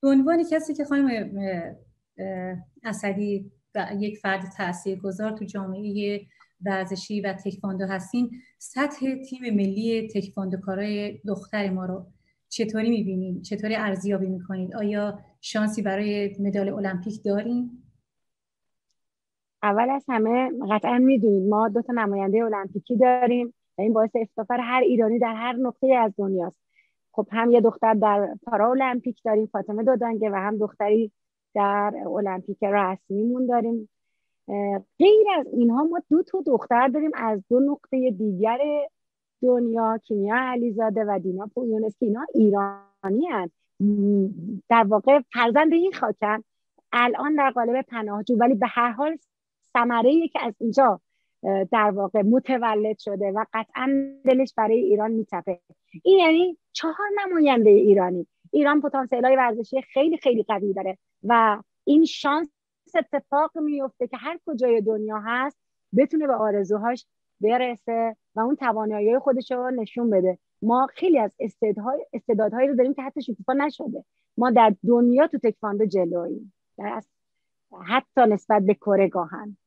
به عنوان کسی که خانم اسدی یک فرد تاثیرگذار تو جامعه ورزشی و تکواندو هستین، سطح تیم ملی تکواندوکارای دختر ما رو چطوری می‌بینید؟ چطوری ارزیابی می‌کنید؟ آیا شانسی برای مدال المپیک داریم؟ اول از همه قطعا میدونید ما 2 تا نماینده المپیکی داریم و این باعث افتخار هر ایرانی در هر نقطه از دنیاست. خب هم یه دختر در پارا المپیک داریم، فاطمه دودانگه، و هم دختری در المپیک رسمیمون داریم. غیر از اینها ما 2 تا دختر داریم از 2 نقطه دیگر دنیا، کیمیا علیزاده و دینا پویونس، که اینا ایرانی هستند، در واقع فرزند این خاکن، الان در قالب پناهجو، ولی به هر حال ثمره‌ای که از اینجا در واقع متولد شده و قطعا دلش برای ایران میتپه. این یعنی 4 نماینده ایرانی. ایران پتانسیل‌های ورزشی خیلی خیلی قوی داره و این شانس اتفاق میفته که هر کجای دنیا هست بتونه به آرزوهاش برسه و اون توانایی خودش رو نشون بده. ما خیلی از استعدادهایی رو داریم که حتی شکوفا نشده. ما در دنیا تو تکواندو جلوییم، حتی نسبت به کره گاهن.